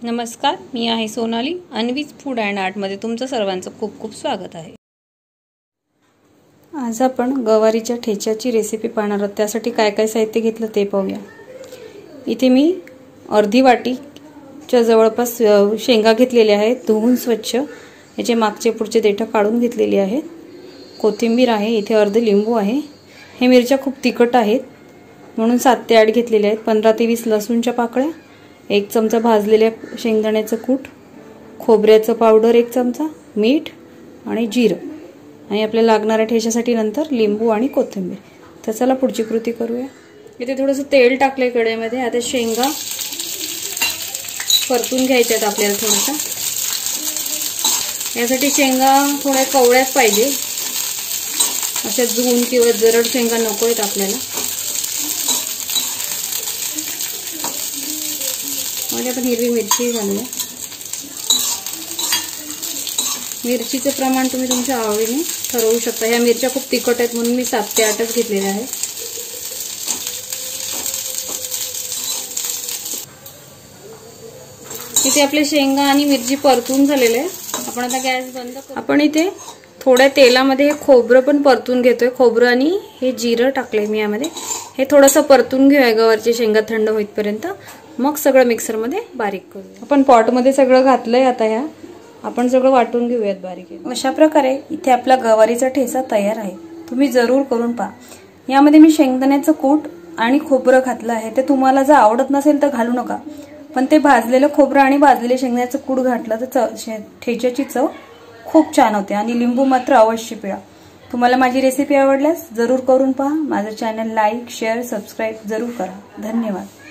नमस्कार, मी आहे Sonali. अन्वीज food and आर्टमध्ये तुमचं सर्वांचं खूप खूप स्वागत आहे. आज आपण गवारीच्या ठेच्याची रेसिपी पाहणार आहोत. त्यासाठी काय काय साहित्य घेतलं ते पाहूया. इथे मी अर्धी वाटीच्या जवळपास शेंगा घेतलेल्या आहेत, धुवून स्वच्छ. याचे मागचे पुढचे देठ काढून घेतलेली आहेत. कोथिंबीर आहे, इथे अर्ध लिंबू आहे. हे मिरच्या खूप तिखट आहेत म्हणून 7 ते 8 घेतलेले आहेत. 15 ते 20 लसूणच्या पाकळ्या, 1 चमचा भाजलेल्या शेंगदाण्याचं कूट, खोबऱ्याचं पावडर 1 चमचा, मीठ आणि जिरं, आणि आपल्याला लागणाऱ्या ठेच्यासाठी नंतर लिंबू आणि कोथिंबीर. तर चला पुढची कृती करूया. इथे थोडंसं तेल टाकलंय कढईमध्ये. आता शेंगा परतून घ्यायच्या आहेत आपल्याला थोडंसं. यासाठी शेंगा थोड्या कवळ्याच पाहिजे, अशा धुवून किंवा जरड शेंगा नको आहेत आपल्याला. मध्ये आपण हिरवी मिरची घालूया. मिरचीचे प्रमाण तुम्ही तुमच्या आवडीने ठरवू शकता. ह्या मिरच्या खूप तिखट आहेत म्हणून मी 7 ते 8च घेतलेल्या आहेत. इथे आपले शेंगा आणि मिरची परतून झालेले आहे. आपण आता गॅस बंद करू. आपण इथे थोड्या तेलामध्ये हे खोबरं पण परतून घेतोय. खोबरं आणि हे जिरं टाकलंय मी यामध्ये. हे थोडंसं परतून घेऊया गवारची शेंगा थंड होईपर्यंत. मग सगळं मिक्सरमध्ये बारीक करूया. आपण पॉटमध्ये सगळं घातलंय. आता ह्या आपण सगळं वाटून घेऊयात बारीक. अशा प्रकारे इथे आपला गवारीचा ठेचा तयार आहे. तुम्ही जरूर करून पहा. यामध्ये मी शेंगदाण्याचं कूट आणि खोबरं घातलं आहे. ते तुम्हाला जर आवडत नसेल तर घालू नका, पण ते भाजलेलं खोबरं आणि भाजलेले शेंगदाण्याचं कूट घातलं तर ठेच्याची चव खूप छान होते. आणि लिंबू मात्र अवश्य पिळा. तुम्हाला माझी रेसिपी आवडल्यास जरूर करून पहा. माझं चॅनल लाईक, शेअर, सबस्क्राईब जरूर करा. धन्यवाद.